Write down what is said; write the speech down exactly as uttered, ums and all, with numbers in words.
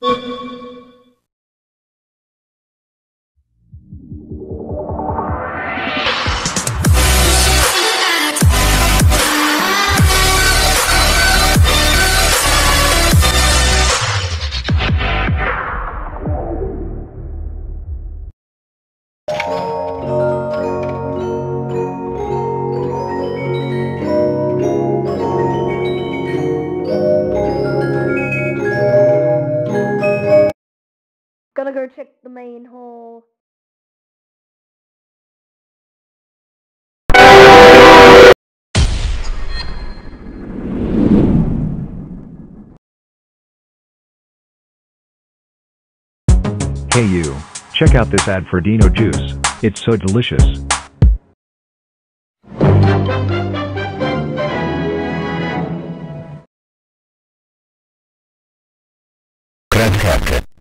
Gonna go check the main hall. Hey you, check out this ad for Dino Juice. It's so delicious. Crab haircut.